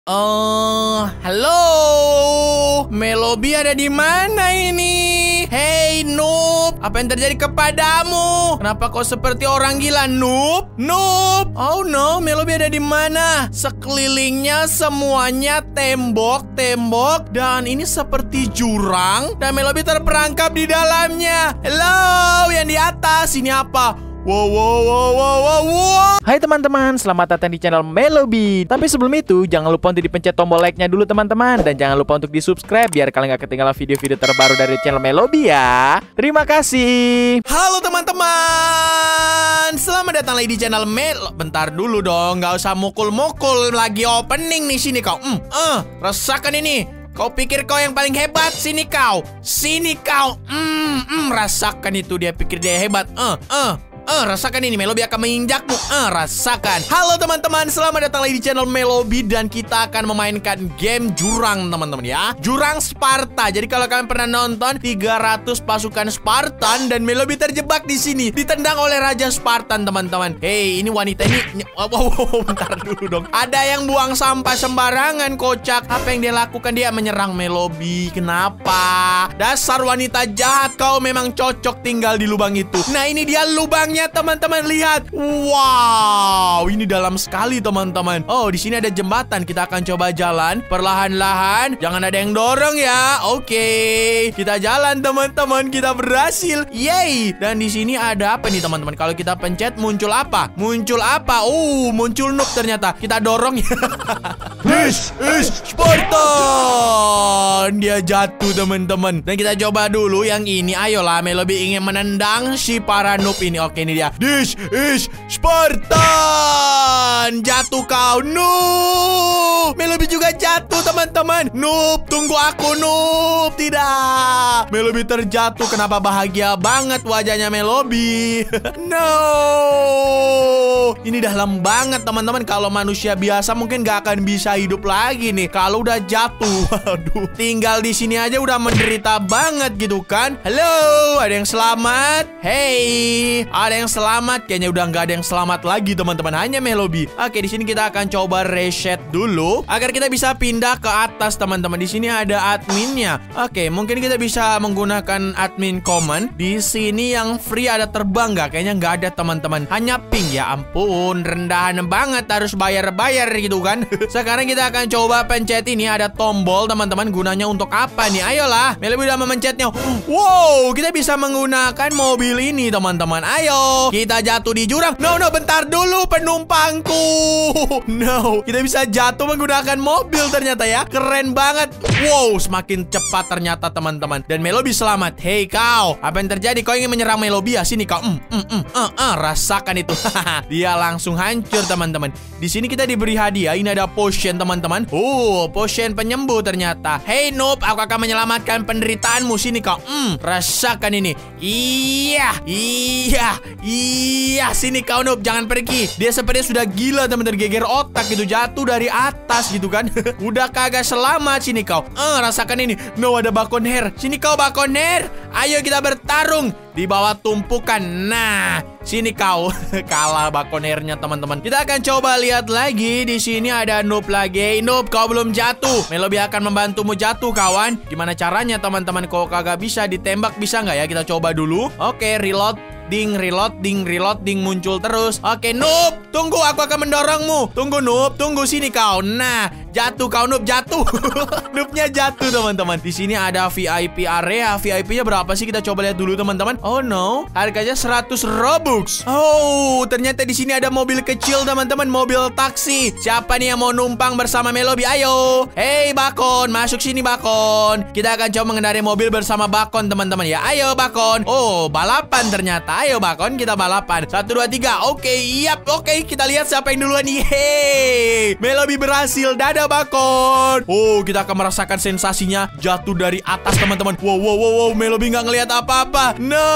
Halo, Melobi ada di mana ini? Hey Noob, apa yang terjadi kepadamu? Kenapa kau seperti orang gila, Noob? Noob, oh no, Melobi ada di mana? Sekelilingnya semuanya tembok, dan ini seperti jurang, dan Melobi terperangkap di dalamnya. Halo, yang di atas, ini apa? Wow. Hai teman-teman, selamat datang di channel Melobi. Tapi sebelum itu, jangan lupa untuk dipencet tombol like-nya dulu teman-teman. Dan jangan lupa untuk di-subscribe biar kalian gak ketinggalan video-video terbaru dari channel Melobi ya. Terima kasih. Halo teman-teman, selamat datang lagi di channel Bentar dulu dong, gak usah mukul-mukul. Lagi opening nih, sini kau. Rasakan ini. Kau pikir kau yang paling hebat? Sini kau. Rasakan itu, dia pikir dia hebat. Rasakan ini, Melobi akan menginjakmu. Rasakan. Halo teman-teman, selamat datang lagi di channel Melobi. Dan kita akan memainkan game jurang teman-teman ya. Jurang Sparta. Jadi kalau kalian pernah nonton 300 pasukan Spartan, dan Melobi terjebak di sini, ditendang oleh Raja Spartan teman-teman. Hey, ini wanita ini. Bentar dulu dong. Ada yang buang sampah sembarangan, kocak. Apa yang dia lakukan? Dia menyerang Melobi. Kenapa? Dasar wanita jahat, kau memang cocok tinggal di lubang itu. Nah, ini dia lubangnya teman-teman, lihat. Wow, ini dalam sekali teman-teman. Oh, di sini ada jembatan. Kita akan coba jalan perlahan-lahan. Jangan ada yang dorong ya. Oke, kita jalan teman-teman. Kita berhasil. Yeay. Dan di sini ada apa nih teman-teman? Kalau kita pencet muncul apa? Muncul noob ternyata. Kita dorong ya. Spartan. Dia jatuh teman-teman. Dan kita coba dulu yang ini. Ayolah, Melobi ingin menendang si para noob ini. Oke, ini dia. This is Spartan. Jatuh kau, noob. Melobi juga jatuh teman-teman. Noob, tunggu aku, noob. Tidak, Melobi terjatuh. Kenapa bahagia banget wajahnya Melobi? No, ini dalam banget teman-teman. Kalau manusia biasa mungkin gak akan bisa hidup lagi nih kalau udah jatuh. Waduh, tinggal di sini aja udah menderita banget gitu kan. Halo, ada yang selamat? Hey, ada yang selamat? Kayaknya udah nggak ada yang selamat lagi teman-teman, hanya Melobi. Oke, di sini kita akan coba reset dulu agar kita bisa pindah ke atas teman-teman. Di sini ada adminnya. Oke, mungkin kita bisa menggunakan admin command. Di sini yang free ada terbang nggak? Kayaknya nggak ada teman-teman, hanya ping. Ya ampun, rendahan banget, harus bayar gitu kan. Sekarang kita akan coba pencet ini, ada tombol teman-teman. Gunanya untuk apa nih? Ayolah, Melobi udah memencetnya. Wow, kita bisa menggunakan mobil ini teman-teman. Ayo, kita jatuh di jurang. No, bentar dulu penumpangku. No, kita bisa jatuh menggunakan mobil ternyata ya. Keren banget. Wow, semakin cepat ternyata teman-teman. Dan Melobi selamat. Hey kau, apa yang terjadi? Kau ingin menyerang Melobi ya? Sini kau. Rasakan itu. Dia langsung hancur teman-teman. Di sini kita diberi hadiah. Ini ada potion teman-teman. Potion penyembuh ternyata. Hey noob, aku akan menyelamatkan penderitaanmu. Sini kau. Rasakan ini. Iya. Sini kau noob, jangan pergi. Dia sepertinya sudah gila teman-teman, geger otak gitu, jatuh dari atas gitu kan. Udah kagak selamat. Sini kau. Rasakan ini. No, ada Bacon Hair. Sini kau Bacon Hair. Ayo kita bertarung di bawah tumpukan. Nah, sini kau. Kalah Bacon Hair-nya teman-teman. Kita akan coba lihat lagi. Di sini ada noob lagi. Noob, kau belum jatuh. Melobi akan membantumu jatuh kawan. Gimana caranya teman-teman? Kau kagak bisa ditembak, bisa nggak ya? Kita coba dulu. Oke, reload. Reload, muncul terus. Oke, noob, tunggu, aku akan mendorongmu. Tunggu noob, tunggu, sini kau. Nah, jatuh kau noob, jatuh. Noobnya jatuh teman-teman. Di sini ada VIP area. VIP-nya berapa sih? Kita coba lihat dulu teman-teman. Oh no, harganya 100 Robux. Oh, ternyata di sini ada mobil kecil teman-teman, mobil taksi. Siapa nih yang mau numpang bersama Melobi? Ayo. Hey Bacon, masuk sini Bacon. Kita akan coba mengendarai mobil bersama Bacon teman-teman ya. Ayo Bacon. Oh, balapan ternyata. Ayo Bacon, kita balapan. 1, 2, 3. Oke, yap. Oke, kita lihat siapa yang duluan nih. Hey, Melobi berhasil. Dadah Bacon. Oh, kita akan merasakan sensasinya jatuh dari atas teman-teman. Wow, Melobi nggak ngelihat apa-apa.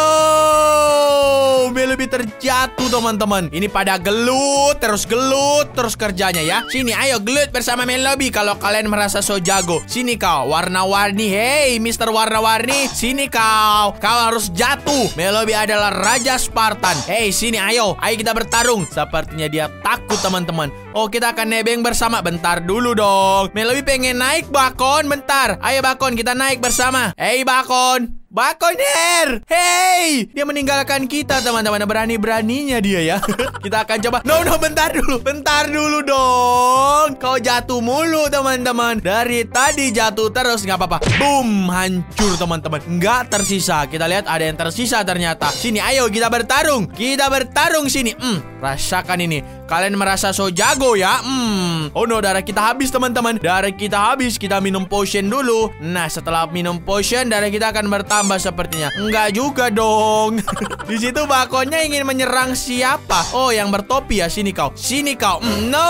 No, Melobi terjatuh teman-teman. Ini pada gelut terus kerjanya ya. Sini, ayo gelut bersama Melobi kalau kalian merasa so jago. Sini kau, warna-warni. Hey, Mister Warna-warni. Sini kau harus jatuh. Melobi adalah Raja Spartan. Hey, sini, ayo kita bertarung. Sepertinya dia takut teman-teman. Oh, kita akan nebeng bersama. Bentar dulu dong. Melobi pengen naik, Bakon. Bentar. Ayo, Bakon, kita naik bersama. Hey, Bakon. Bakoner, hey, dia meninggalkan kita teman-teman. Berani-beraninya dia ya. Kita akan coba. No, bentar dulu dong. Kau jatuh mulu teman-teman. Dari tadi jatuh terus, nggak apa-apa. Boom, hancur teman-teman. Nggak tersisa. Kita lihat ada yang tersisa ternyata. Sini, ayo kita bertarung. Kita bertarung sini. Rasakan ini. Kalian merasa so jago ya? Oh no, darah kita habis teman-teman. Darah kita habis. Kita minum potion dulu. Nah, setelah minum potion, darah kita akan bertambah sepertinya. Enggak juga dong. Di situ Bakonnya ingin menyerang siapa? Oh, yang bertopi ya. Sini kau. Sini kau. No.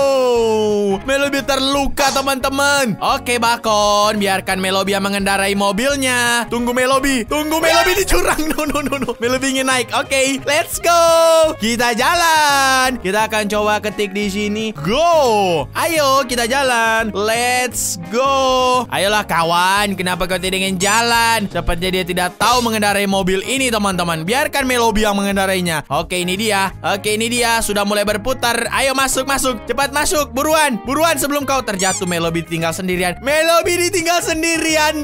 Melobi terluka teman-teman. Oke, Bakon, biarkan Melobi yang mengendarai mobilnya. Tunggu Melobi. Tunggu Melobi dicurang. No. Melobi ingin naik. Oke, let's go. Kita jalan. Kita akan coba ketik di sini. Go. Ayo kita jalan. Let's go. Ayolah kawan. Kenapa kau tidak ingin jalan? Sepertinya dia tidak tahu mengendarai mobil ini teman-teman. Biarkan Melobi yang mengendarainya. Oke, ini dia. Sudah mulai berputar. Ayo masuk. Cepat masuk. Buruan sebelum kau terjatuh. Melobi tinggal sendirian. Melobi ditinggal sendirian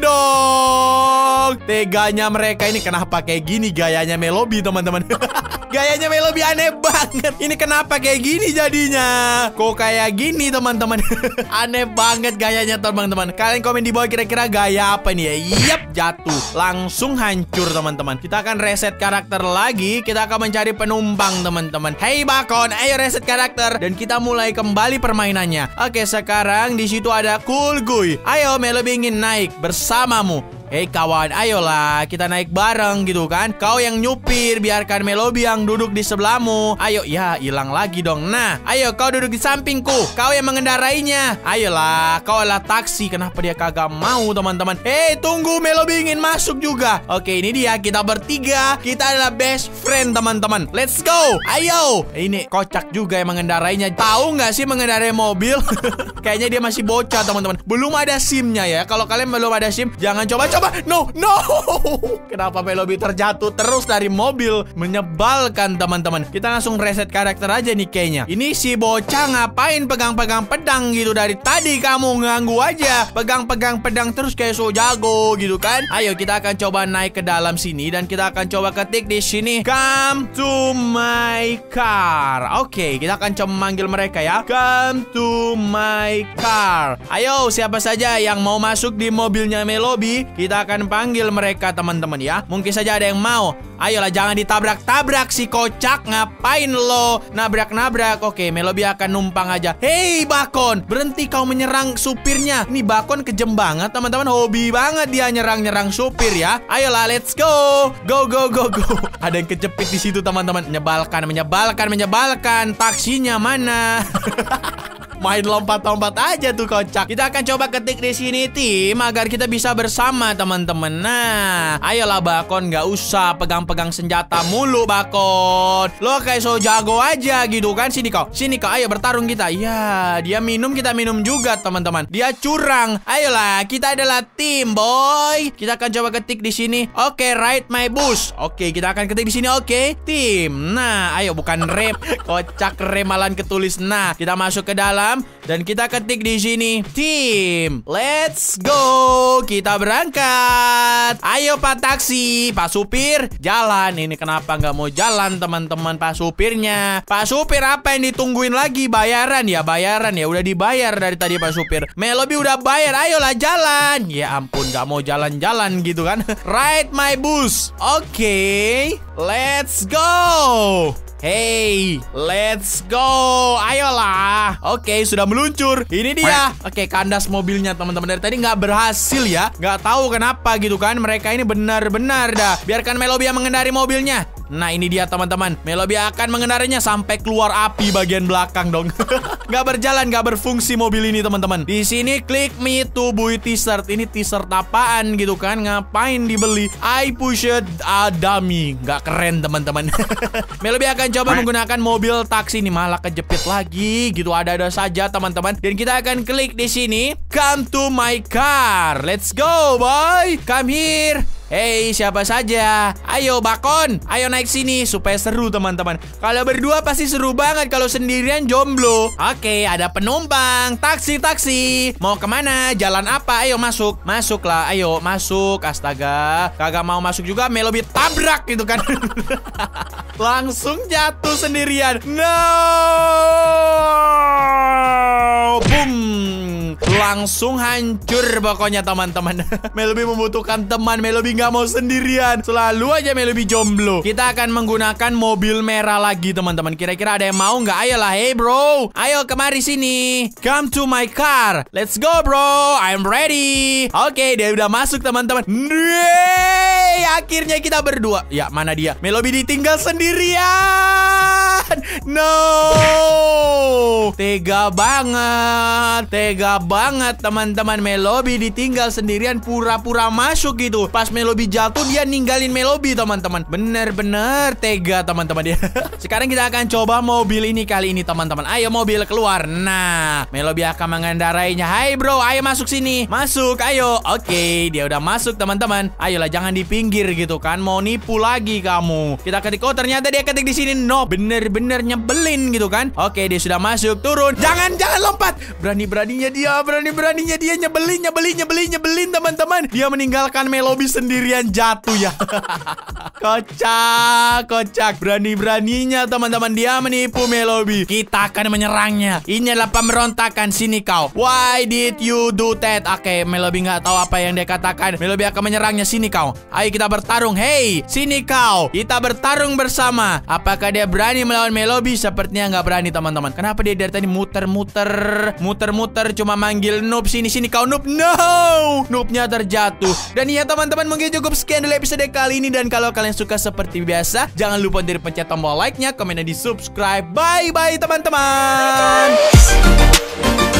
dong. Teganya mereka ini. Kenapa kayak gini gayanya Melobi teman-teman? Gayanya Melobi aneh banget. Ini kenapa kayak gini jadinya? Kok kayak gini teman-teman? Aneh banget gayanya teman-teman. Kalian komen di bawah kira-kira gaya apa nih ya? Yap, jatuh. Langsung hancur teman-teman. Kita akan reset karakter lagi. Kita akan mencari penumpang teman-teman. Hey Bakon, ayo reset karakter. Dan kita mulai kembali permainannya. Oke, sekarang di situ ada Cool Guy. Ayo Melobi ingin naik bersamamu. Hei kawan, ayolah kita naik bareng gitu kan. Kau yang nyupir, biarkan Melobi yang duduk di sebelahmu. Ayo, ya hilang lagi dong. Nah, ayo kau duduk di sampingku. Kau yang mengendarainya. Ayolah, kau adalah taksi. Kenapa dia kagak mau teman-teman? Hei, tunggu, Melobi ingin masuk juga. Oke, ini dia, kita bertiga. Kita adalah best friend teman-teman. Let's go. Ayo. Ini kocak juga yang mengendarainya. Tahu nggak sih mengendarai mobil? Kayaknya dia masih bocah teman-teman. Belum ada SIM-nya ya. Kalau kalian belum ada SIM, jangan coba. No. Kenapa Melobi terjatuh terus dari mobil? Menyebalkan teman-teman. Kita langsung reset karakter aja nih kayaknya. Ini si bocah ngapain pegang-pegang pedang gitu dari tadi? Kamu ganggu aja. Pegang-pegang pedang terus kayak so jago gitu kan. Ayo kita akan coba naik ke dalam sini. Dan kita akan coba ketik di sini, come to my car. Oke, kita akan coba manggil mereka ya. Come to my car. Ayo, siapa saja yang mau masuk di mobilnya Melobi, kita akan panggil mereka teman-teman ya. Mungkin saja ada yang mau. Ayolah, jangan ditabrak-tabrak si kocak. Ngapain lo nabrak-nabrak? Oke, Melobi akan numpang aja. Hei Bakon, berhenti kau menyerang supirnya. Ini Bakon kejem banget teman-teman. Hobi banget dia nyerang-nyerang supir ya. Ayolah, let's go. Go. Ada yang kejepit di situ teman-teman. Menyebalkan. Taksinya mana? Main lompat-lompat aja tuh kocak. Kita akan coba ketik di sini tim agar kita bisa bersama teman-teman. Nah, ayolah Bakon, nggak usah pegang-pegang senjata mulu Bakon. Lo kayak so jago aja gitu kan. Sini kau, ayo bertarung kita. Ya, dia minum, kita minum juga teman-teman. Dia curang. Ayolah, kita adalah tim boy. Kita akan coba ketik di sini. Oke, ride my bus. Oke, kita akan ketik di sini. Oke, tim. Nah, ayo bukan rem. Kocak, remalan ketulis. Nah, kita masuk ke dalam. Dan kita ketik di sini tim. Let's go. Kita berangkat. Ayo Pak Taksi, Pak Supir, jalan. Ini kenapa nggak mau jalan teman-teman Pak Supirnya? Pak Supir, apa yang ditungguin lagi? Bayaran ya. Udah dibayar dari tadi Pak Supir. Melobi udah bayar. Ayolah jalan. Ya ampun, nggak mau jalan-jalan gitu kan. Ride my bus. Oke, let's go. Hey, let's go. Ayolah. Oke, sudah meluncur. Ini dia. Oke, kandas mobilnya teman-teman. Dari tadi nggak berhasil ya. Nggak tahu kenapa gitu kan. Mereka ini benar-benar dah. Biarkan Melobi yang mengendari mobilnya. Nah, ini dia teman-teman. Melobi akan mengendarinya sampai keluar api bagian belakang dong. Nggak berjalan, nggak berfungsi mobil ini teman-teman. Di sini klik me to buy t-shirt. Ini t-shirt apaan gitu kan? Ngapain dibeli? I push it a dummy. Nggak keren teman-teman. Melobi akan coba menggunakan mobil taksi ini, malah kejepit lagi gitu. Ada-ada saja teman-teman. Dan kita akan klik di sini, come to my car. Let's go boy. Come here. Hei, siapa saja? Ayo, Bakon. Ayo naik sini supaya seru, teman-teman. Kalau berdua pasti seru banget. Kalau sendirian jomblo. Oke, ada penumpang. Taksi. Mau kemana? Jalan apa? Ayo masuk. Masuklah. Ayo masuk. Astaga. Kagak mau masuk juga. Melobi tabrak gitu kan. Langsung jatuh sendirian. No. Boom. Langsung hancur pokoknya teman-teman. Melobi membutuhkan teman. Melobi nggak mau sendirian. Selalu aja Melobi jomblo. Kita akan menggunakan mobil merah lagi teman-teman. Kira-kira ada yang mau nggak? Ayolah, hey bro. Ayo kemari sini. Come to my car. Let's go bro. I'm ready. Oke, dia udah masuk teman-teman. Yeay, akhirnya kita berdua. Ya, mana dia? Melobi ditinggal sendirian. No. Tega banget teman-teman. Melobi ditinggal sendirian, pura-pura masuk gitu. Pas Melobi jatuh dia ninggalin Melobi teman-teman. Bener-bener tega teman-teman dia. Sekarang kita akan coba mobil ini kali ini teman-teman. Ayo mobil keluar. Nah, Melobi akan mengendarainya. Hai bro, ayo masuk sini. Masuk, ayo. Oke, dia udah masuk teman-teman. Ayolah, jangan di pinggir gitu kan. Mau nipu lagi kamu. Kita ketik, oh ternyata dia ketik di sini. No, bener-bener nyebelin gitu kan. Oke, dia sudah masuk. Turun. Jangan lompat. Berani-beraninya dia nyebelin teman-teman. Dia meninggalkan Melobi sendirian jatuh ya. Kocak. Berani-beraninya teman-teman dia menipu Melobi. Kita akan menyerangnya. Ini adalah pemberontakan. Sini kau. Why did you do that? Oke, Melobi nggak tahu apa yang dia katakan. Melobi akan menyerangnya. Sini kau. Ayo kita bertarung. Hey, sini kau. Kita bertarung bersama. Apakah dia berani melawan Melobi? Sepertinya nggak berani teman-teman. Kenapa dia dari tadi muter-muter cuma manggil noob. Sini kau noob. No, noobnya terjatuh. Dan ya teman-teman, mungkin cukup sekian dulu episode kali ini. Dan kalau kalian suka seperti biasa, jangan lupa untuk pencet tombol like-nya, komen dan di subscribe. Bye bye teman-teman.